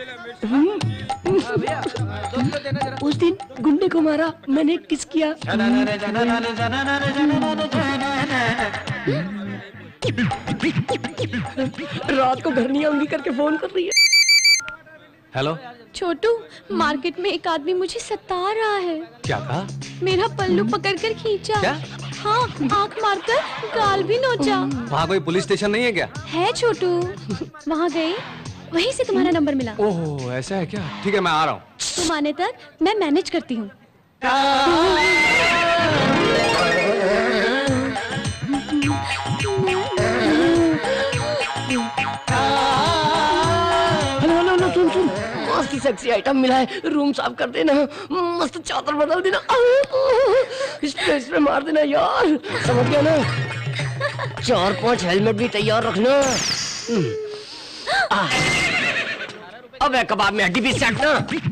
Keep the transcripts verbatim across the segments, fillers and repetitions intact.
उस दिन गुंडे को मारा मैंने, किस किया? रात को घर नहीं आऊंगी करके फोन कर रही है। हेलो छोटू, मार्केट में एक आदमी मुझे सता रहा है। क्या कहा? मेरा पल्लू पकड़कर खींचा। क्या? हाँ, आँख मारकर गाल भी नोचा। वहाँ कोई पुलिस स्टेशन नहीं है क्या? है छोटू, वहाँ गई, वहीं से तुम्हारा नंबर मिला। ओह ऐसा है क्या? ठीक है मैं आ रहा हूँ। तुम आने तक मैं मैनेज करती हूँ। हेलो हेलो हेलो, सुन सुन, मस्त सेक्सी आइटम मिला है, रूम साफ कर देना, मस्त चादर बदल देना, इस पे इस पे मार देना यार, समझ गया ना? चार पांच हेलमेट भी तैयार रखना। अबे कबाब में हड्डी भी सेटना।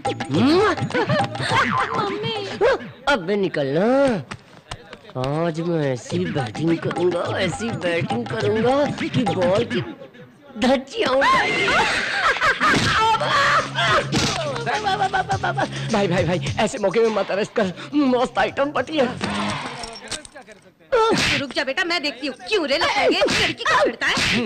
अबे निकलना। आज मैं ऐसी बैटिंग करूंगा, ऐसी बैटिंग करूंगा कि बॉल की धज्जियां उड़ाएगी। भाई भाई भाई ऐसे मौके में मत अरेस्ट कर, मस्त आइटम पटी है। रुक जा बेटा, मैं देखती हूँ क्यों रे लगाएंगे, लड़की का करता है।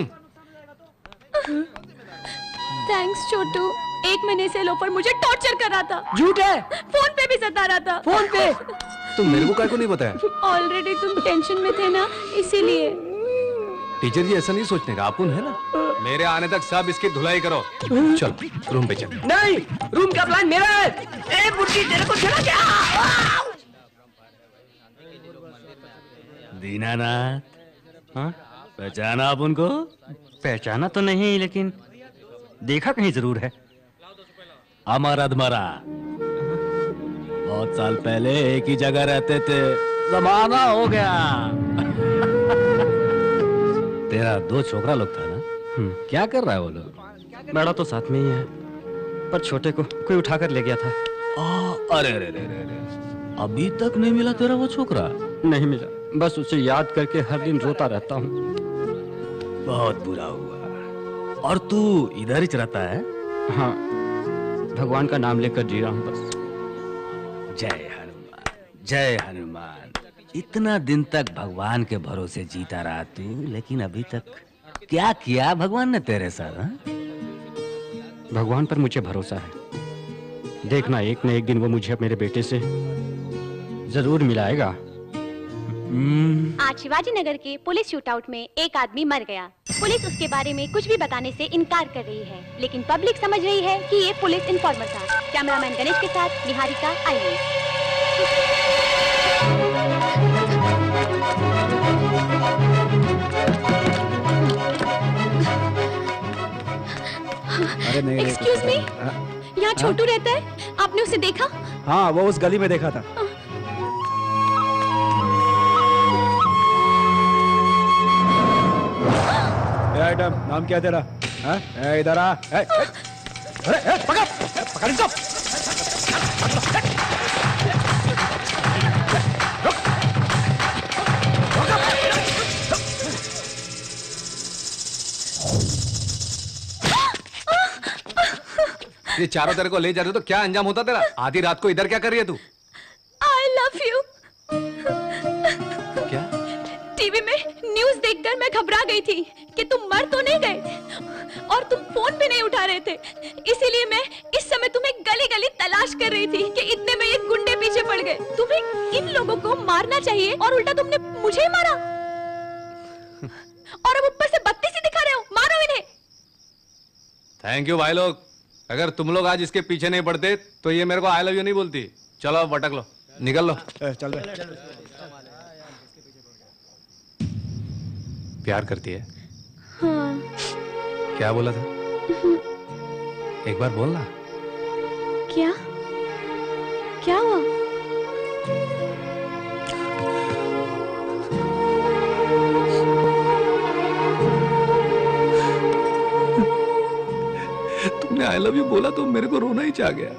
थैंक्स छोटू, एक महीने से लोफर मुझे टॉर्चर कर रहा था। झूठ है, फोन पे भी सता रहा था। फोन पे? तुम मेरे को काय को नहीं बताया? ऑलरेडी तुम टेंशन में थे ना, इसीलिए। टीचर जी ऐसा नहीं सोचने का, अपुन है ना। मेरे आने तक सब इसकी धुलाई करो। चलो रूम पे चल। नहीं, रूम का प्लान मेरा है। ए बुड्ढी, तेरे को चला क्या? दीनानाथ, हाँ पहचाना आप उनको? पहचाना तो नहीं, लेकिन देखा कहीं जरूर है। अमर अधमरा, बहुत साल पहले एक ही जगह रहते थे, जमाना हो गया। तेरा दो छोकरा लोग था ना? क्या कर रहा है वो लोग? बड़ा तो साथ में ही है, पर छोटे को कोई उठाकर ले गया था। आ, अरे अरे अरे अरे, अभी तक नहीं मिला तेरा वो छोकरा? नहीं मिला, बस उसे याद करके हर दिन रोता रहता हूँ। बहुत बुरा हुआ। और तू इधर ही रहता है? हाँ, भगवान का नाम लेकर जी रहा हूँ बस। जय हनुमान, जय हनुमान। इतना दिन तक भगवान के भरोसे जीता रहा तू, लेकिन अभी तक क्या किया भगवान ने तेरे साथ? हा? भगवान पर मुझे भरोसा है, देखना एक न एक दिन वो मुझे मेरे बेटे से जरूर मिलाएगा। आज शिवाजी नगर के पुलिस शूटआउट में एक आदमी मर गया। पुलिस उसके बारे में कुछ भी बताने से इनकार कर रही है, लेकिन पब्लिक समझ रही है कि ये पुलिस इन्फॉर्मर था। कैमरामैन गणेश के साथ निहारिका आई। अरे नहीं, एक्सक्यूज मी, यहाँ छोटू रहता है, आपने उसे देखा? हाँ, वो उस गली में देखा था। आइटम, नाम क्या तेरा? इधर आ। अरे पकड़, पकड़ इसको। ये चारों तेरे को ले जा रहे हो तो क्या अंजाम होता तेरा? आधी रात को इधर क्या कर रही है तू? I love you। क्या? टीवी में न्यूज़ देखकर मैं घबरा गई थी कि तुम मर तो नहीं गए, और तुम फोन भी नहीं उठा रहे थे। इसीलिए मैं इस समय तुम्हें गली गली तलाश कर रही थी कि इतने में ये गुंडे पीछे पड़ गए। तुम्हें इन लोगों को मारना चाहिए और उल्टा तुमने मुझे ही मारा, और अब ऊपर से बत्तीसी दिखा रहे हो। मारो इन्हें। थैंक यू भाई लोग। अगर तुम लोग आज इसके पीछे नहीं पड़ते तो ये मेरे को आई लव यू नहीं बोलती। चलो अब भटक लो, निकल लो। चल बे। प्यार करती है? हाँ। क्या बोला था? एक बार बोलना। क्या क्या हुआ? तुमने आई लव यू बोला तो मेरे को रोना ही चाह गया।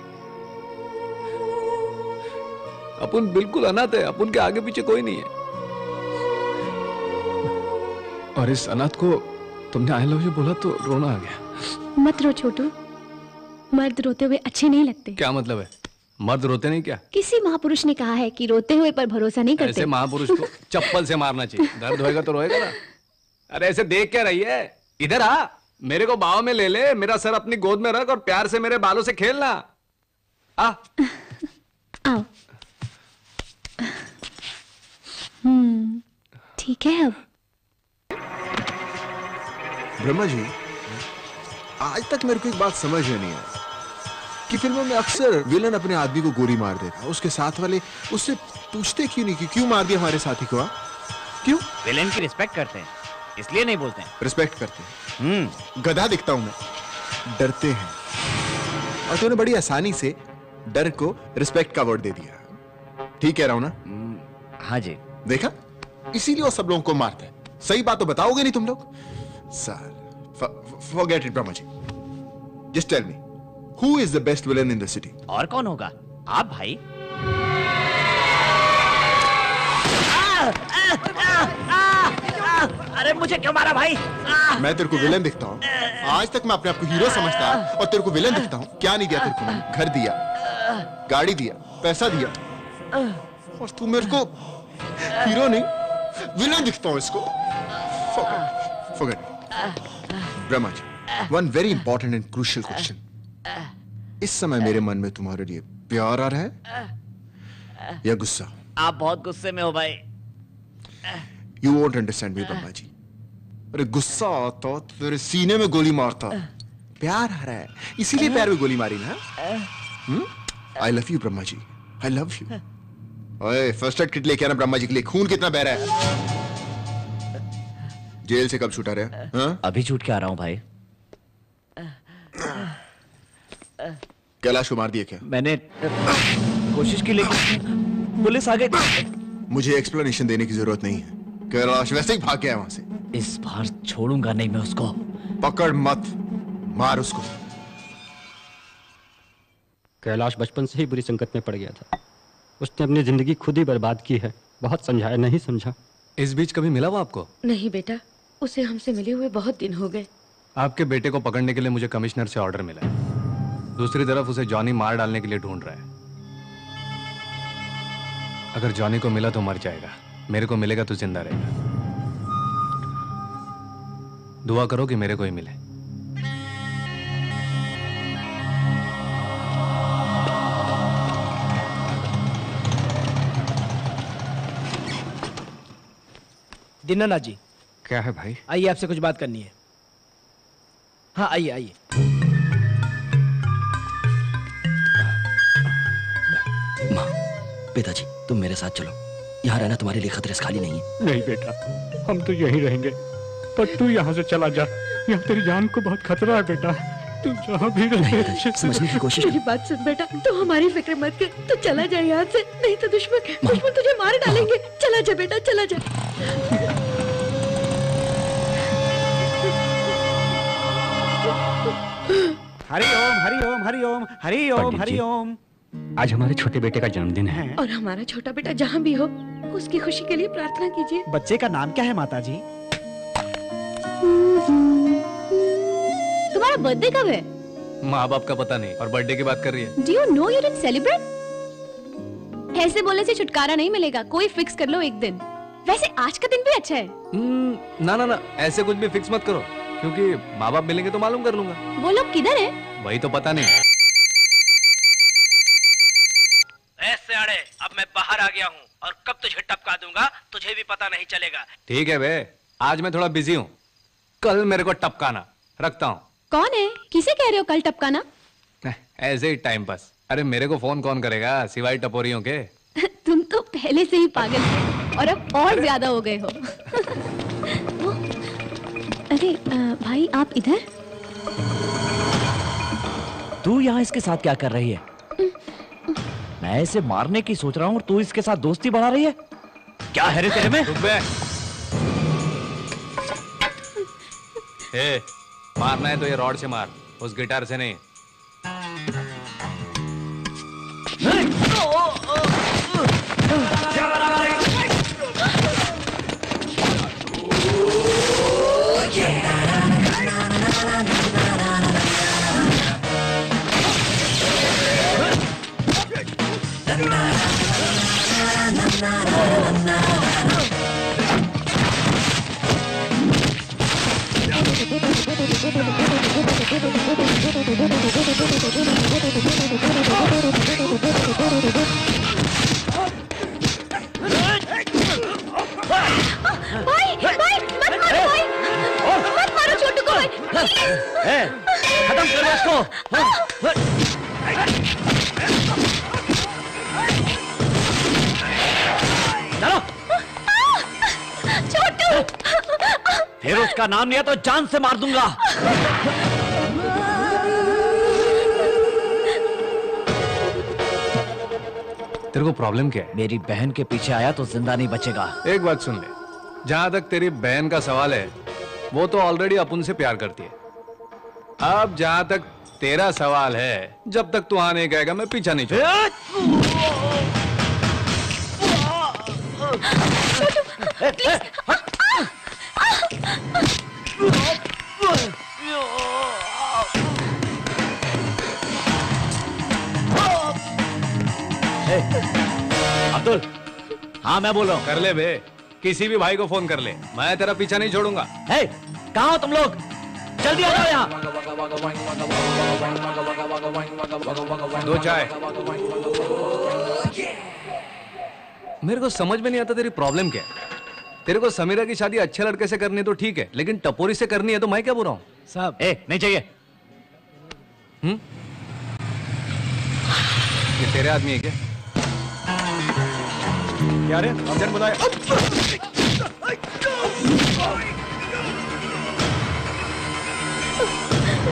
अपन बिल्कुल अनाथ है, अपन के आगे पीछे कोई नहीं है, और इस अनाथ को तुमने आई लव यू बोला तो रोना आ गया। मत रो छोटू, मर्द रोते हुए अच्छे नहीं लगते। क्या मतलब है? मर्द रोते नहीं क्या? किसी महापुरुष ने कहा है कि रोते हुए पर भरोसा नहीं करते। ऐसे महापुरुष को चप्पल से मारना चाहिए। दर्द होएगा तो रोएगा ना। अरे ऐसे देख क्या रही है? इधर आ, मेरे को बाहों में ले ले, मेरा सर अपनी गोद में रख और प्यार से मेरे बालों से खेलना। आ आओ। हम्म, ठीक है अब। ब्रह्मा जी, आज तक मेरे को एक बात समझ में नहीं आई कि फिल्मों में अक्सर विलन अपने आदमी को गोली मार देता, उसके साथ वाले उससे पूछते क्यों नहीं कि क्यों मार दिया हमारे साथी को? क्यों? विलेन की रिस्पेक्ट करते हैं, इसलिए नहीं बोलते हैं। रिस्पेक्ट करते हैं? हम्म, गधा दिखता हूं मैं। डरते हैं, और तूने बड़ी आसानी से डर को रिस्पेक्ट का वर्ड दे दिया। ठीक कह रहा हूं ना? हाँ जी। देखा, इसीलिए वो सब लोगों को मारता है। सही बात तो बताओगे नहीं तुम लोग? Sir, forget it, Brahma ji. Just tell me, who is the best villain in the city? और कौन होगा? आप भाई। अरे मुझे क्यों मारा भाई? मैं तेरे को विलेन दिखता हूँ? आज तक मैं अपने आप को हीरो समझता और तेरे को विलेन दिखता हूँ। क्या नहीं दिया तेरे को मैंने? घर दिया, गाड़ी दिया, पैसा दिया, और तू मेरे को हीरो नहीं विलेन दिखता हूँ। इसको forget, forget. Brahma ji, one very important and crucial question. इस समय मेरे मन में तुम्हारे लिए प्यार आ रहा है या गुस्सा? आप बहुत गुस्से में हो भाई। You won't understand me, Brahma ji. अरे गुस्सा आता तो तेरे सीने में गोली मारता। प्यार आ रहा है, इसीलिए पैर में गोली मारी ना। I love you, Brahma ji. I love you. ओए, फर्स्ट एड किट लेके आना ब्रह्मा जी के लिए। खून कितना बह रहा है? जेल से कब छूटा रहे? हाँ? अभी छूट के आ रहा हूँ भाई। कैलाश को मार दिया क्या? मैंने कोशिश की लेकिन पुलिस आ गई। मुझे एक्सप्लेनेशन देने की जरूरत नहीं है। कैलाश वैसे ही भाग गया वहां से। इस बार छोड़ूंगा नहीं मैं उसको। पकड़ मत, मार उसको। कैलाश बचपन से ही बुरी संकट में पड़ गया था। उसने अपनी जिंदगी खुद ही बर्बाद की है। बहुत समझाया, नहीं समझा। इस बीच कभी मिला वो आपको? नहीं बेटा, उसे हमसे मिले हुए बहुत दिन हो गए। आपके बेटे को पकड़ने के लिए मुझे कमिश्नर से ऑर्डर मिला है। दूसरी तरफ उसे जॉनी मार डालने के लिए ढूंढ रहा है। अगर जॉनी को मिला तो मर जाएगा, मेरे को मिलेगा तो जिंदा रहेगा। दुआ करो कि मेरे को ही मिले। दीनानाथ जी। क्या है भाई? आइए, आपसे कुछ बात करनी है। हाँ आइए आइए। माँ, पिताजी तुम मेरे साथ चलो। यहाँ रहना तुम्हारे लिए खतरे से खाली नहीं है। नहीं बेटा, हम तो यहीं रहेंगे, पर तू यहाँ से चला जा। यहाँ तेरी जान को बहुत खतरा है बेटा। तू जहाँ भी रहे समझने की कोशिश। मेरी बात सुन बेटा, तो हमारी फिक्र मत कर। तू चला जा यहाँ से, नहीं तो दुश्मन दुश्मन तुझे मार डालेंगे। चला जा बेटा, चला जा। हरि ओम हरि ओम हरि ओम हरि ओम हरि ओम। आज हमारे छोटे बेटे का जन्मदिन है। और हमारा छोटा बेटा जहाँ भी हो, उसकी खुशी के लिए प्रार्थना कीजिए। बच्चे का नाम क्या है माता जी? तुम्हारा बर्थडे कब है? माँ बाप का पता नहीं और बर्थडे की बात कर रही है। Do you know you didn't celebrate? ऐसे बोलने से छुटकारा नहीं मिलेगा, कोई फिक्स कर लो एक दिन। वैसे आज का दिन भी अच्छा है। हम्म, ना ना ना, ऐसे कुछ भी फिक्स मत करो, क्योंकि माँ बाप मिलेंगे तो मालूम कर लूंगा। वो लोग किधर है? वही तो पता नहीं। ऐसे अड़े, अब मैं बाहर आ गया हूँ और कब तुझे टपका दूंगा तुझे भी पता नहीं चलेगा। ठीक है बे, आज मैं थोड़ा बिजी हूँ, कल मेरे को टपकाना। रखता हूँ। कौन है? किसे कह रहे हो कल टपकाना? ऐसे ही टाइम पास। अरे मेरे को फोन कौन करेगा सिवाय टपोरियों के। तुम तो पहले से ही पागल थे और अब और ज्यादा हो गए हो। अरे आ, भाई आप इधर? तू यहाँ इसके साथ क्या कर रही है? मैं इसे मारने की सोच रहा हूँ और तू इसके साथ दोस्ती बढ़ा रही है। क्या है रे तेरे में? ए, मारना है तो ये रॉड से मार, उस गिटार से नहीं। भाई भाई मत मारो भाई, मत मारो छोटू को भाई, ए, खत्म करो इसको। चलो छोटू। फिर उसका नाम लिया तो जान से मार दूंगा। तेरे को प्रॉब्लम क्या है? मेरी बहन के पीछे आया तो जिंदा नहीं बचेगा। एक बात सुन ले, जहां तक तेरी बहन का सवाल है, वो तो ऑलरेडी अपुन से प्यार करती है। अब जहां तक तेरा सवाल है, जब तक तू हाँ नहीं कहेगा मैं पीछा नहीं छोड़ूंगा। अब्दुल, हाँ मैं बोल रहा हूँ। कर ले बे, किसी भी भाई को फोन कर ले, मैं तेरा पीछा नहीं छोड़ूंगा। हे, कहाँ हो तुम लोग? जल्दी आ जाओ यहाँ। दो चाय। मेरे को समझ में नहीं आता तेरी प्रॉब्लम क्या है। तेरे को समीरा की शादी अच्छे लड़के से करनी है तो ठीक है, लेकिन टपोरी से करनी है तो मैं क्या बोल रहा हूँ? साहब, ए, नहीं चाहिए। हम्म? ये तेरे आदमी है क्या? क्या रे? अर्जेंट बुलाए।